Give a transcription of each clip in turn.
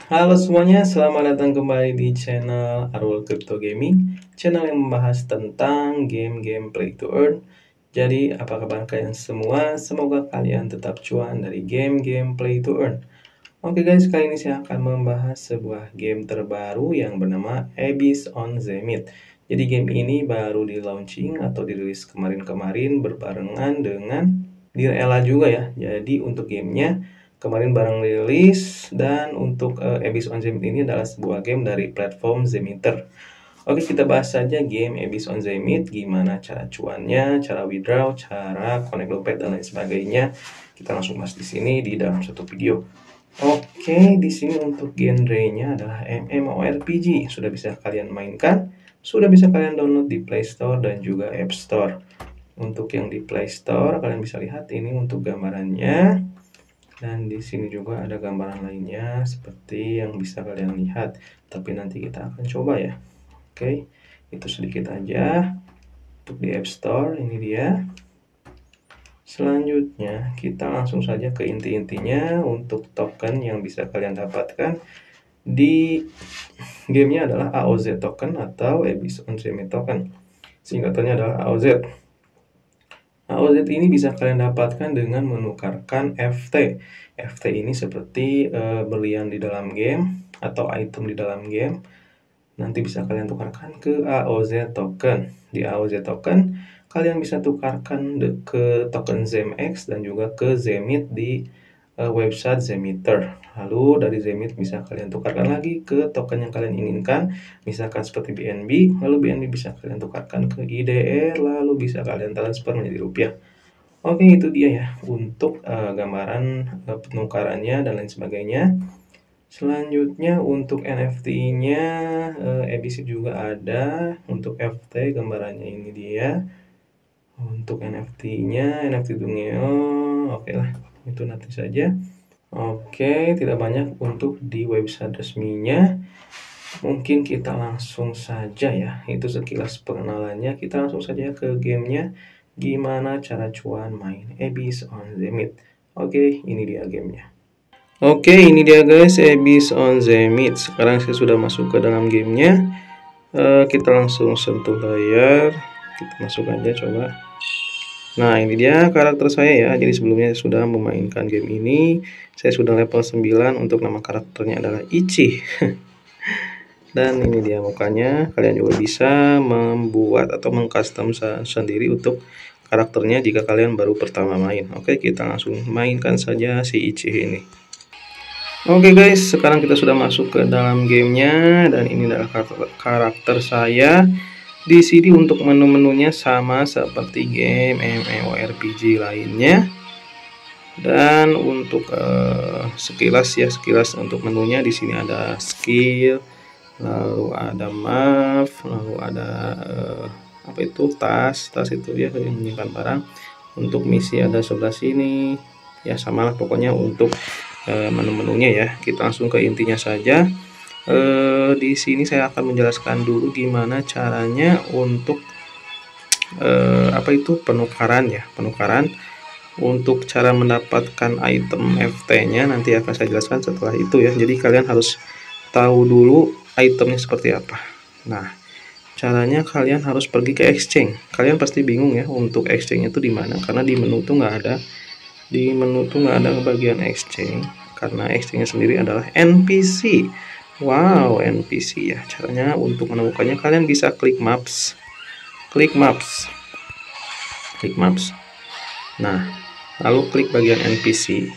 Halo semuanya, selamat datang kembali di channel Arul Crypto Gaming, channel yang membahas tentang game-game play to earn. Jadi, apa kabar kalian semua? Semoga kalian tetap cuan dari game-game play to earn. Oke guys, kali ini saya akan membahas sebuah game terbaru yang bernama Abyss on Zenith. Jadi game ini baru di launching atau dirilis kemarin-kemarin berbarengan dengan Dear Ella juga ya. Jadi untuk gamenya kemarin bareng rilis, dan untuk Abyss on Zenith ini adalah sebuah game dari platform Zemeter. Oke, kita bahas saja game Abyss on Zenith, gimana cara cuannya, cara withdraw, cara connect dompet dan lain sebagainya. Kita langsung bahas di sini di dalam satu video. Oke, di sini untuk genrenya adalah MMORPG. Sudah bisa kalian mainkan, sudah bisa kalian download di Play Store dan juga App Store. Untuk yang di Play Store, kalian bisa lihat ini untuk gambarannya. Dan di sini juga ada gambaran lainnya seperti yang bisa kalian lihat. Tapi nanti kita akan coba ya. Oke, itu sedikit aja. Untuk di App Store, ini dia. Selanjutnya, kita langsung saja ke inti-intinya. Untuk token yang bisa kalian dapatkan di gamenya adalah AOZ token atau Abyss on Zenith token. Singkatannya adalah AOZ. AOZ ini bisa kalian dapatkan dengan menukarkan FT. FT ini seperti berlian di dalam game atau item di dalam game. Nanti bisa kalian tukarkan ke AOZ token. Di AOZ token, kalian bisa tukarkan ke token ZEMX dan juga ke Zenith di website Zemeter. Lalu dari Zenith bisa kalian tukarkan lagi ke token yang kalian inginkan, misalkan seperti BNB, lalu BNB bisa kalian tukarkan ke IDR, lalu bisa kalian transfer menjadi rupiah. Oke, itu dia ya untuk gambaran penukarannya dan lain sebagainya. Selanjutnya untuk NFT-nya, Abyss juga ada. Untuk FT gambarannya ini dia. Untuk NFT-nya, NFT Dungeo, oke lah, itu nanti saja. Oke, tidak banyak untuk di website resminya. Mungkin kita langsung saja ya, itu sekilas pengenalannya. Kita langsung saja ke gamenya. Gimana cara cuan main Abyss on Zenith. Oke, ini dia gamenya. Oke, ini dia guys, Abyss on Zenith. Sekarang saya sudah masuk ke dalam gamenya. Kita langsung sentuh layar. Kita masuk aja coba. Nah, ini dia karakter saya ya. Jadi sebelumnya saya sudah memainkan game ini. Saya sudah level 9. Untuk nama karakternya adalah Ichi. Dan ini dia mukanya. Kalian juga bisa membuat atau mengcustom sendiri untuk karakternya jika kalian baru pertama main. Oke, kita langsung mainkan saja si Ichi ini. Oke guys, sekarang kita sudah masuk ke dalam gamenya. Dan ini adalah karakter saya. Di sini untuk menu-menunya sama seperti game MMORPG lainnya. Dan untuk sekilas untuk menunya di sini ada skill, lalu ada map, lalu ada apa itu tas itu ya yang menyimpan barang. Untuk misi ada sebelah sini. Ya samalah pokoknya untuk menu-menunya ya. Kita langsung ke intinya saja. Di sini saya akan menjelaskan dulu gimana caranya untuk apa itu penukaran ya, penukaran. Untuk cara mendapatkan item FT-nya nanti akan saya jelaskan setelah itu ya. Jadi kalian harus tahu dulu itemnya seperti apa. Nah, caranya kalian harus pergi ke exchange. Kalian pasti bingung ya untuk exchange itu di mana, karena di menu tuh nggak ada. Di menu tuh nggak ada bagian exchange, karena exchange sendiri adalah NPC. Wow, NPC ya. Caranya untuk menemukannya kalian bisa klik maps. Klik maps. Klik maps. Nah, lalu klik bagian NPC.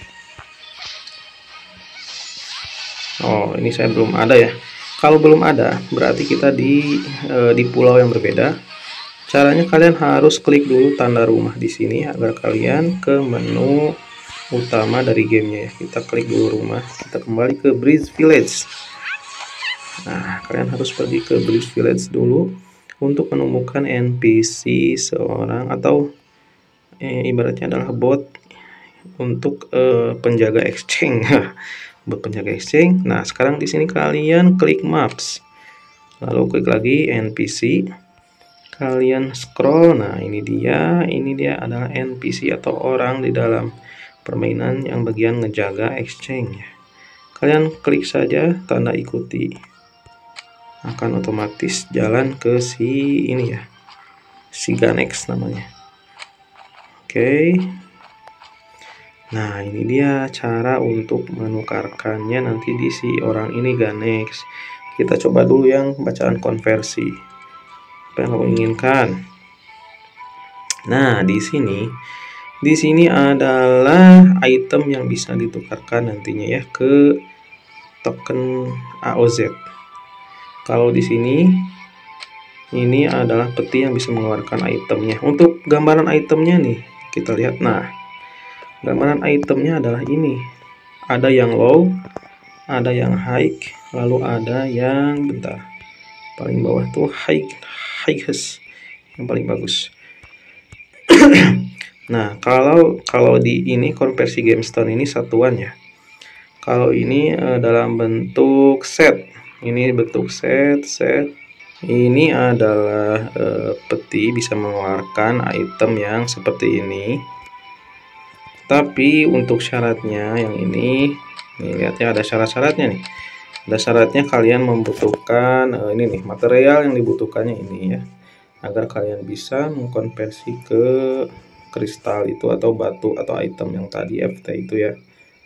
Oh, ini saya belum ada ya. Kalau belum ada, berarti kita di pulau yang berbeda. Caranya kalian harus klik dulu tanda rumah di sini agar kalian ke menu utama dari gamenya ya. Kita klik dulu rumah, kita kembali ke Bridge Village. Nah, kalian harus pergi ke Bridge Village dulu untuk menemukan NPC seorang atau ibaratnya adalah bot untuk penjaga exchange. Bot penjaga exchange. Nah, sekarang di sini kalian klik maps. Lalu klik lagi NPC. Kalian scroll. Nah, ini dia adalah NPC atau orang di dalam permainan yang bagian ngejaga exchange. kalian klik saja tanda ikuti, akan otomatis jalan ke si ini ya, si Ganex namanya. Oke. Nah, ini dia cara untuk menukarkannya nanti di si orang ini Ganex. Kita coba dulu yang bacaan konversi. Apa yang kamu inginkan? Nah, di sini adalah item yang bisa ditukarkan nantinya ya ke token AOZ. Kalau di sini ini adalah peti yang bisa mengeluarkan itemnya. Untuk gambaran itemnya nih, kita lihat. Nah, gambaran itemnya adalah ini. Ada yang low, ada yang high, lalu ada yang bentar. Paling bawah tuh highest yang paling bagus. Nah, kalau di ini konversi gemstone ini satuan ya. Kalau ini dalam bentuk set. Ini bentuk set. Ini adalah peti bisa mengeluarkan item yang seperti ini. Tapi untuk syaratnya yang ini, nih lihat ya, ada syarat-syaratnya nih. Ada syaratnya kalian membutuhkan ini nih, material yang dibutuhkannya ini ya, agar kalian bisa mengkonversi ke kristal itu atau batu atau item yang tadi FT itu ya.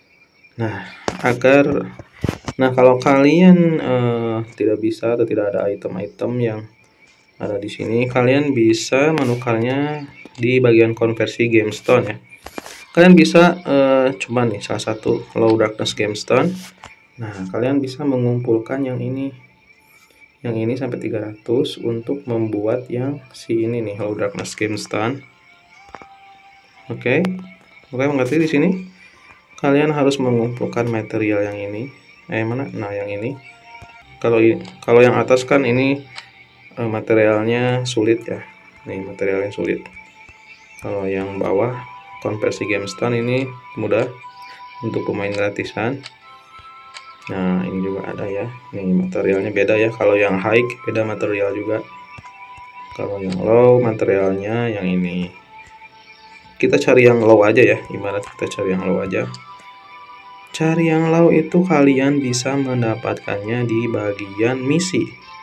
Nah, kalau kalian tidak bisa atau tidak ada item-item yang ada di sini, kalian bisa menukarnya di bagian konversi gemstone ya. Kalian bisa coba nih salah satu low darkness gemstone. Nah, kalian bisa mengumpulkan yang ini sampai 300 untuk membuat yang si ini nih, low darkness gemstone. Oke, mengerti di sini? Kalian harus mengumpulkan material yang ini. Mana? Nah, yang ini. Kalau yang atas kan ini materialnya sulit ya. Nih, materialnya sulit. Kalau yang bawah konversi gemstone ini mudah untuk pemain gratisan. Nah, ini juga ada ya. Nih, materialnya beda ya. Kalau yang high beda material juga. Kalau yang low materialnya yang ini. Kita cari yang low aja ya. Ibarat kita cari yang low aja. Cari yang low itu kalian bisa mendapatkannya di bagian misi.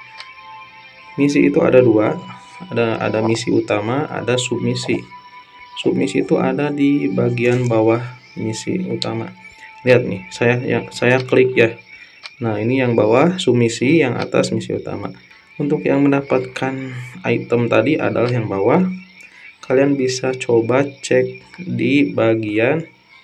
Misi itu ada dua. Ada misi utama, ada submisi. Submisi itu ada di bagian bawah misi utama. Lihat nih, saya klik ya. Nah, ini yang bawah submisi, yang atas misi utama. Untuk yang mendapatkan item tadi adalah yang bawah. Kalian bisa coba cek di bagian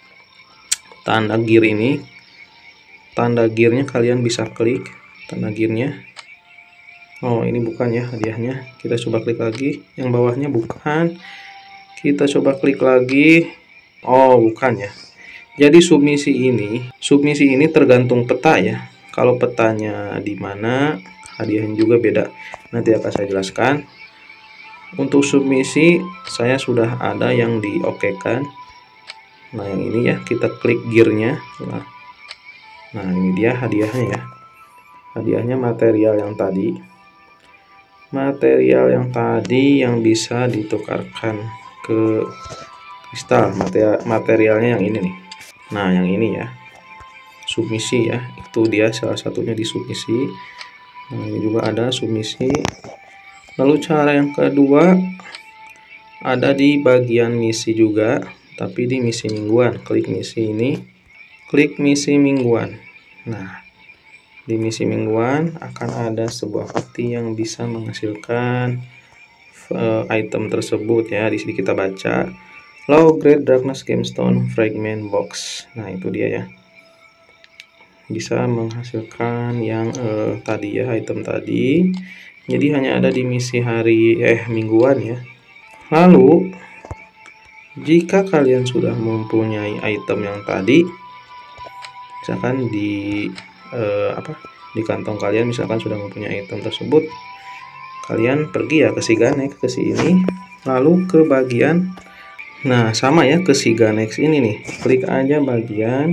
tanda gear ini. Tanda gearnya kalian bisa klik tanda gearnya. Oh, ini bukan ya hadiahnya. Kita coba klik lagi. Yang bawahnya bukan. Kita coba klik lagi. Oh, bukan ya. Jadi submisi ini tergantung peta ya. Kalau petanya di mana, hadiahnya juga beda. Nanti akan saya jelaskan. Untuk submisi saya sudah ada yang diokekan. Nah, yang ini ya, kita klik gearnya. Nah, ini dia hadiahnya ya. Hadiahnya material yang tadi. Material yang tadi yang bisa ditukarkan ke kristal. Materialnya yang ini nih. Nah, yang ini ya. Submisi ya. Itu dia salah satunya di submisi. Nah, ini juga ada submisi. Lalu cara yang kedua ada di bagian misi juga, tapi di misi mingguan. Klik misi ini, klik misi mingguan. Nah, di misi mingguan akan ada sebuah peti yang bisa menghasilkan item tersebut ya. Di sini kita baca low grade darkness gemstone fragment box. Nah, itu dia ya. Bisa menghasilkan yang tadi ya, item tadi. Jadi hanya ada di misi mingguan ya. Lalu jika kalian sudah mempunyai item yang tadi, misalkan di kantong kalian misalkan sudah mempunyai item tersebut, kalian pergi ya ke si Ganex, ke si ini, lalu ke bagian, nah sama ya, ke si Ganex ini nih, klik aja bagian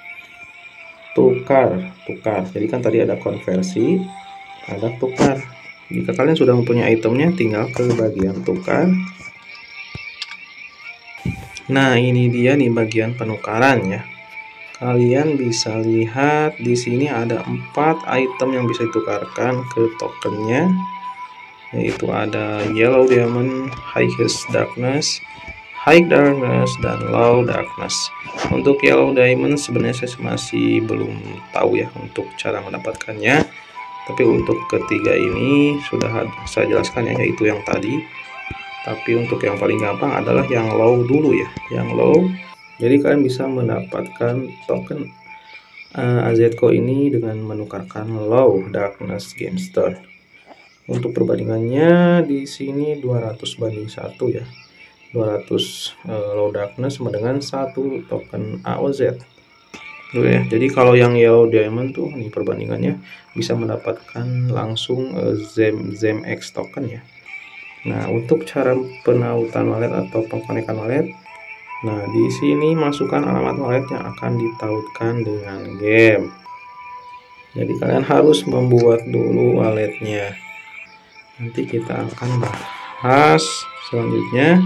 tukar. Jadi kan tadi ada konversi, ada tukar. Jika kalian sudah mempunyai itemnya, tinggal ke bagian tukar. Nah, ini dia nih bagian penukaran ya. kalian bisa lihat di sini ada 4 item yang bisa ditukarkan ke tokennya, yaitu ada Yellow Diamond, Highest Darkness, High Darkness, dan Low Darkness. Untuk Yellow Diamond sebenarnya saya masih belum tahu ya untuk cara mendapatkannya, tapi untuk ketiga ini sudah saya jelaskan ya, yaitu yang tadi. Tapi untuk yang paling gampang adalah yang low dulu ya, yang low. Jadi kalian bisa mendapatkan token AZCO ini dengan menukarkan Low Darkness Gemstone. Untuk perbandingannya di sini 200 banding 1 ya. 200 Low Darkness sama dengan 1 token AOZ. Tuh ya. Jadi kalau yang Yellow Diamond tuh nih perbandingannya bisa mendapatkan langsung Zem X token ya. Nah, untuk cara penautan wallet atau pengkonekan wallet, nah di sini masukkan alamat wallet yang akan ditautkan dengan game. Jadi kalian harus membuat dulu walletnya. Nanti kita akan bahas selanjutnya.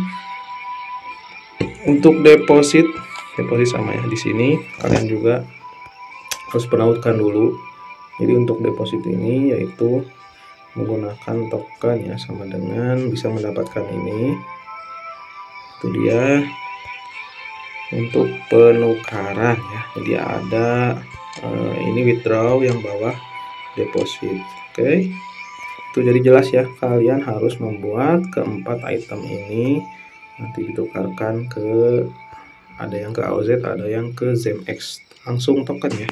Untuk deposit sama ya, di sini kalian juga harus penautkan dulu. Jadi untuk deposit ini yaitu menggunakan token ya, sama dengan bisa mendapatkan ini. Itu dia. Untuk penukaran ya, jadi ada ini withdraw yang bawah deposit. Oke. Itu jadi jelas ya, kalian harus membuat keempat item ini nanti ditukarkan ke, ada yang ke AOZ, ada yang ke ZemX langsung token ya.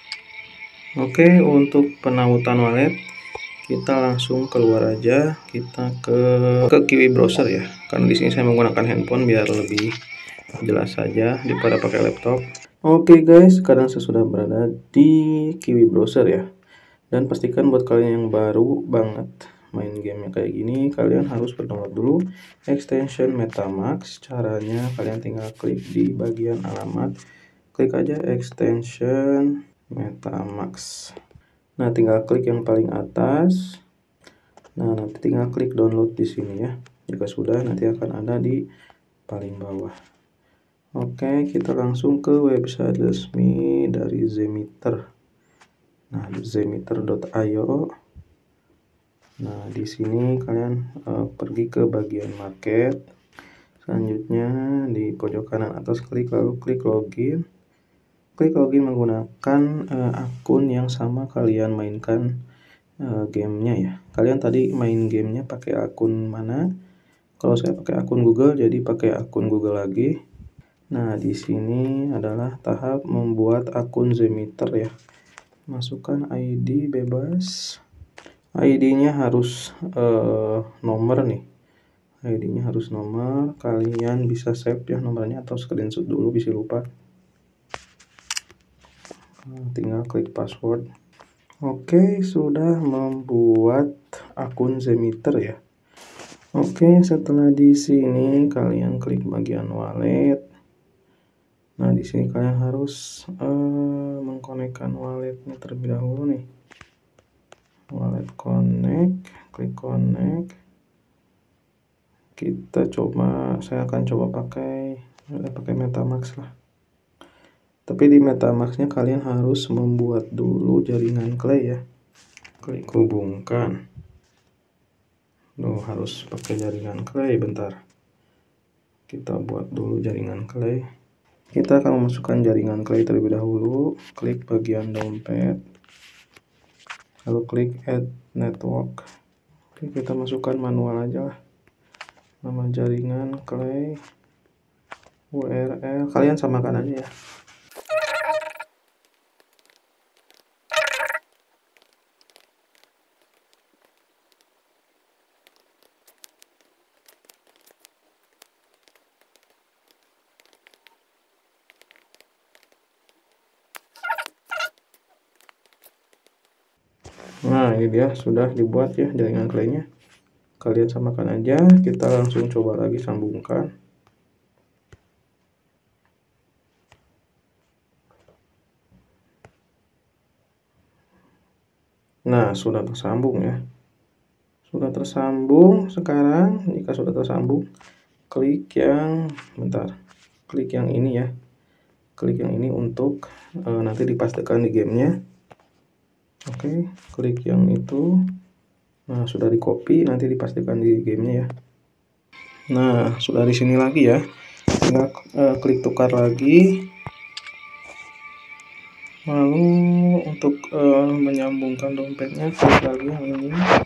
Oke, untuk penautan wallet kita langsung keluar aja, kita ke Kiwi browser ya, karena di sini saya menggunakan handphone biar lebih jelas saja daripada pakai laptop. Oke guys, sekarang saya sudah berada di Kiwi browser ya, dan pastikan buat kalian yang baru banget main gamenya kayak gini, kalian harus berdownload dulu extension MetaMask. Caranya kalian tinggal klik di bagian alamat, klik aja extension MetaMask. Nah, tinggal klik yang paling atas. Nah, nanti tinggal klik download di sini ya. Jika sudah, nanti akan ada di paling bawah. Oke, kita langsung ke website resmi dari Zemeter. Nah, zemeter.io. Nah, di sini kalian pergi ke bagian market. Selanjutnya di pojok kanan atas klik, lalu klik login. Klik login menggunakan akun yang sama kalian mainkan gamenya ya. Kalian tadi main gamenya pakai akun mana? Kalau saya pakai akun Google, jadi pakai akun Google lagi. Nah, di sini adalah tahap membuat akun Zemeter ya. Masukkan ID bebas. ID-nya harus nomor nih. ID-nya harus nomor. Kalian bisa save ya nomornya atau screenshot dulu, bisa lupa. Tinggal klik password. Oke, sudah membuat akun Zemeter ya. Oke, setelah di sini kalian klik bagian wallet. Nah, di sini kalian harus mengkonekkan walletnya terlebih dahulu nih. Wallet connect, klik connect. Kita coba, saya akan coba pakai MetaMask lah. Tapi di MetaMask-nya kalian harus membuat dulu jaringan Clay ya. Klik hubungkan. Harus pakai jaringan Clay, bentar. Kita buat dulu jaringan Clay. Kita akan memasukkan jaringan Clay terlebih dahulu. Klik bagian dompet. Lalu klik add network. Oke, kita masukkan manual aja lah. Nama jaringan Clay, URL, kalian samakan aja ya. Nah, ini dia sudah dibuat ya jaringan Clay-nya. Kalian samakan aja, kita langsung coba lagi sambungkan. Nah, sudah tersambung ya. Sudah tersambung. Sekarang jika sudah tersambung, klik yang ini ya. klik yang ini untuk nanti dipastikan di gamenya. Oke, klik yang itu. Nah, sudah di copy, nanti dipastikan di gamenya ya. Nah, sudah di sini lagi ya. Tinggal klik tukar lagi. Lalu untuk menyambungkan dompetnya, klik lagi yang ini.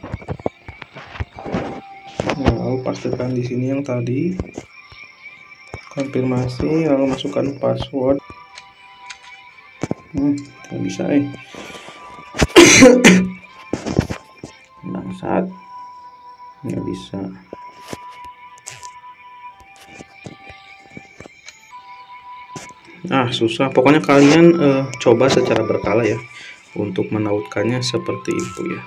Nah, lalu pastikan di sini yang tadi. Konfirmasi, lalu masukkan password. Nggak bisa bangsat, nggak bisa. Susah. Pokoknya kalian coba secara berkala ya untuk menautkannya seperti itu ya.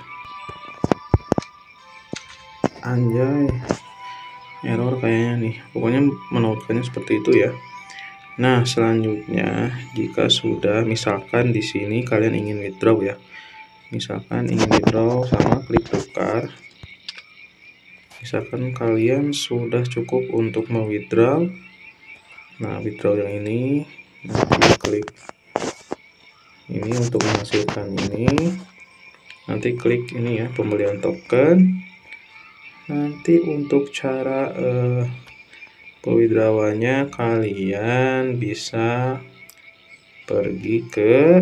Anjay, error kayaknya nih. Pokoknya menautkannya seperti itu ya. Nah, selanjutnya jika sudah, misalkan di sini kalian ingin withdraw ya. Misalkan ingin withdraw, sama klik tukar. Misalkan kalian sudah cukup untuk mewithdraw. Nah, withdraw yang ini, nanti klik ini untuk menghasilkan ini. Nanti klik ini ya, pembelian token. Nanti untuk cara pewithdrawannya kalian bisa pergi ke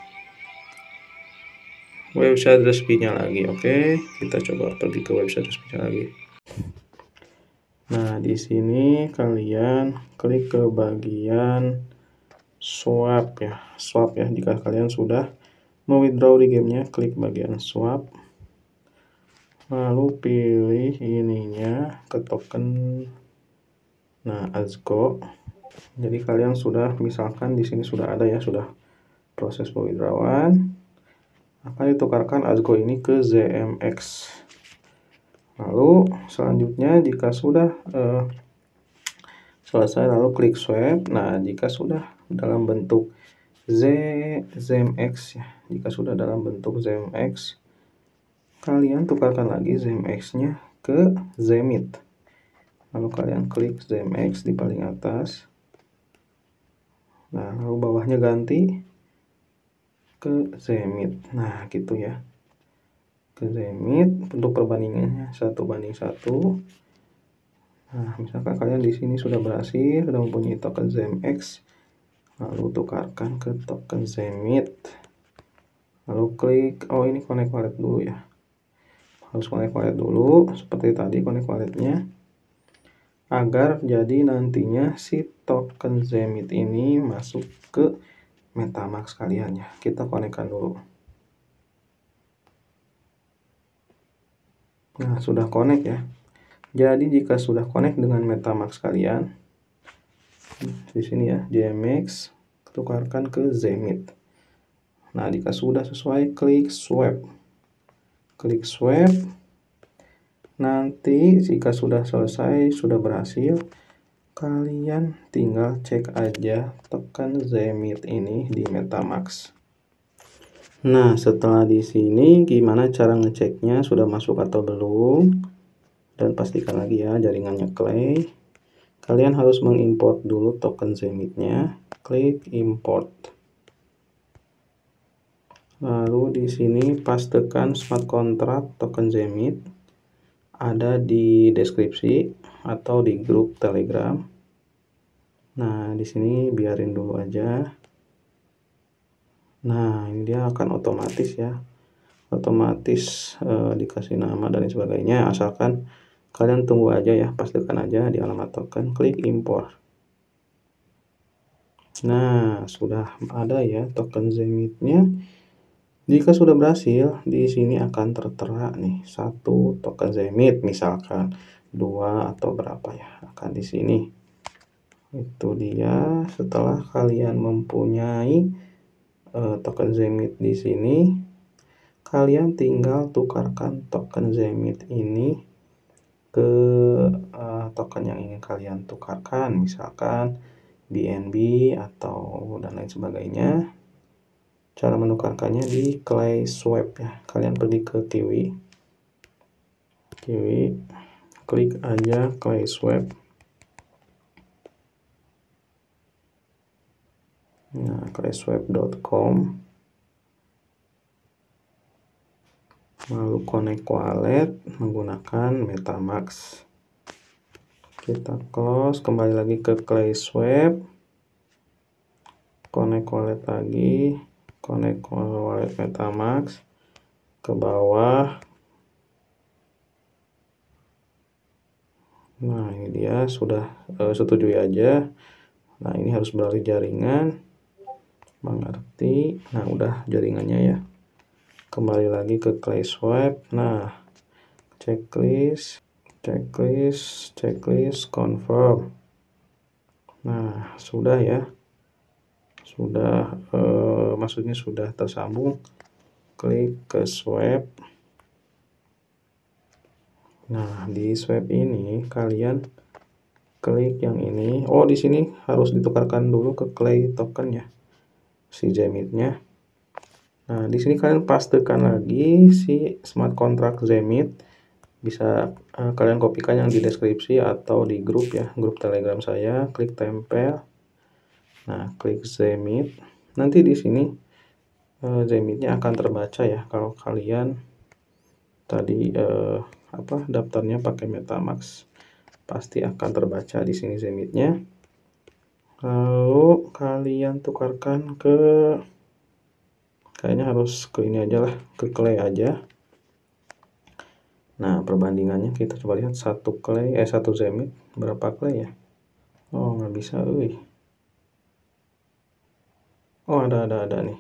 website resminya lagi. Oke, kita coba pergi ke website resminya lagi. Nah, di sini kalian klik ke bagian swap ya. Swap ya, jika kalian sudah mau withdraw di gamenya, klik bagian swap. Lalu pilih ininya ke token. Nah, Azgo. Jadi kalian sudah, misalkan di sini sudah ada ya, sudah proses withdrawal. Akan ditukarkan Azgo ini ke ZMX. Lalu selanjutnya jika sudah selesai, lalu klik swap. Nah, jika sudah dalam bentuk ZMX ya, jika sudah dalam bentuk ZMX, kalian tukarkan lagi ZMX-nya ke Zemit. Lalu kalian klik ZMX di paling atas. Nah, lalu bawahnya ganti ke Zemit. Nah, gitu ya. Ke Zemit, untuk perbandingannya 1:1. Nah, misalkan kalian di sini sudah berhasil, sudah mempunyai token ZMX, lalu tukarkan ke token Zemit. Lalu klik, ini connect wallet dulu ya. Harus connect wallet dulu, seperti tadi connect walletnya, agar jadi nantinya si token Zemit ini masuk ke MetaMask kalian ya. Kita konekkan dulu. Nah, sudah connect ya. Jadi jika sudah connect dengan MetaMask kalian, di sini ya, JMX, tukarkan ke Zemit. Nah, jika sudah sesuai, klik swap. Klik swap. Nanti jika sudah selesai, sudah berhasil, kalian tinggal cek aja token Zemit ini di MetaMask. Nah, setelah di sini gimana cara ngeceknya sudah masuk atau belum? Dan pastikan lagi ya jaringannya Clay. Kalian harus mengimport dulu token Zemitnya. Klik import. Lalu di sini pastikan smart contract token Zemit ada di deskripsi atau di grup Telegram. Nah, di sini biarin dulu aja. Nah, ini dia akan otomatis ya. Otomatis dikasih nama dan sebagainya, asalkan kalian tunggu aja ya, pastikan aja di alamat token, klik import. Nah, sudah ada ya token Zemitnya. Jika sudah berhasil, di sini akan tertera nih 1 token Zemit, misalkan 2 atau berapa ya, akan di sini. Itu dia. Setelah kalian mempunyai token Zemit di sini, kalian tinggal tukarkan token Zemit ini ke token yang ingin kalian tukarkan, misalkan BNB atau dan lain sebagainya. Cara menukarkannya di Clay Swap ya. Kalian pergi ke Kiwi, klik aja Clay Swap. Nah, clayswap.com, lalu connect wallet menggunakan MetaMask. Kita close, kembali lagi ke clayswap, connect wallet lagi, connect wallet MetaMask, ke bawah. Nah, ini dia sudah setujui aja. Nah, ini harus beralih jaringan, mengerti. Nah, udah jaringannya ya. Kembali lagi ke clayswap. Nah, checklist, confirm. Nah, sudah ya. Sudah, maksudnya sudah tersambung. Klik ke swap. Nah, di swap ini kalian klik yang ini. Oh, di sini harus ditukarkan dulu ke Clay token ya, si Zemit-nya. Nah, di sini kalian pastekan lagi si smart contract Zemit. Bisa kalian kopikan yang di deskripsi atau di grup ya, grup Telegram saya. Klik tempel. Nah, klik Zemit. Nanti di sini Zemit-nya akan terbaca ya kalau kalian tadi daftarnya pakai MetaMask, pasti akan terbaca di sini Zemit-nya. Lalu kalian tukarkan ke, kayaknya harus ke ini aja lah, ke Clay aja. Nah, perbandingannya kita coba lihat, satu Zemit berapa Clay ya. Oh, nggak bisa, oh, ada nih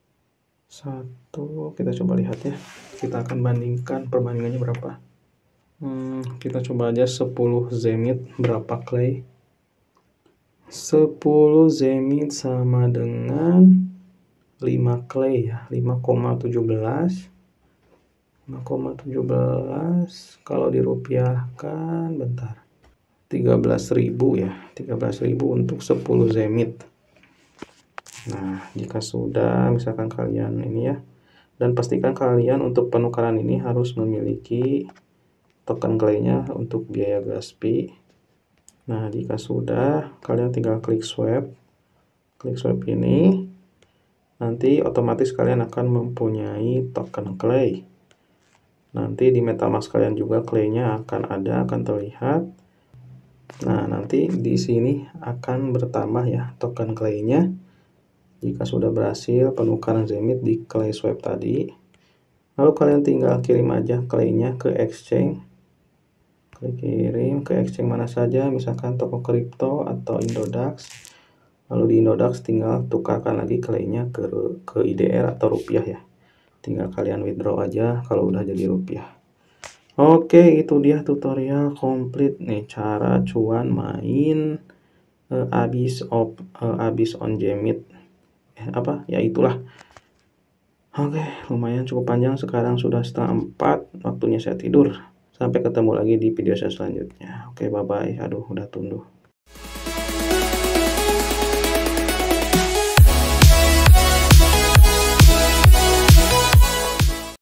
satu. Kita coba lihat ya, kita akan bandingkan perbandingannya berapa. Kita coba aja 10 Zemit berapa Clay. 10 Zemit sama dengan 5 Clay ya, 5,17 kalau dirupiahkan, bentar, 13.000 ya, 13.000 untuk 10 Zemit. Nah, jika sudah, misalkan kalian ini ya, dan pastikan kalian untuk penukaran ini harus memiliki token Clay-nya untuk biaya gas fee. Nah, jika sudah, kalian tinggal klik swap. Klik swap ini, nanti otomatis kalian akan mempunyai token Clay. Nanti di MetaMask kalian juga Clay-nya akan terlihat. Nah, nanti di sini akan bertambah ya token Clay-nya. Jika sudah berhasil penukaran Zemit di Clay swap tadi, lalu kalian tinggal kirim aja Clay-nya ke exchange. Klik kirim ke exchange mana saja, misalkan toko kripto atau Indodax. Lalu di Indodax tinggal tukarkan lagi Clay-nya ke IDR atau rupiah ya. Tinggal kalian withdraw aja kalau udah jadi rupiah. Oke, itu dia tutorial komplit nih cara cuan main abis on Zemit. Ya itulah. Oke, lumayan cukup panjang, sekarang sudah 3:30, waktunya saya tidur. Sampai ketemu lagi di video saya selanjutnya. Oke, bye-bye. Aduh, udah tunduh.